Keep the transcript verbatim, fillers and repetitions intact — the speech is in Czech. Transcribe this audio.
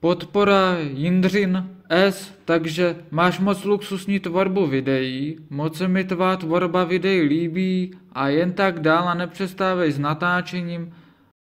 Podpora Jindřin S, takže máš moc luxusní tvorbu videí, moc se mi tvá tvorba videí líbí a jen tak dál a nepřestávej s natáčením,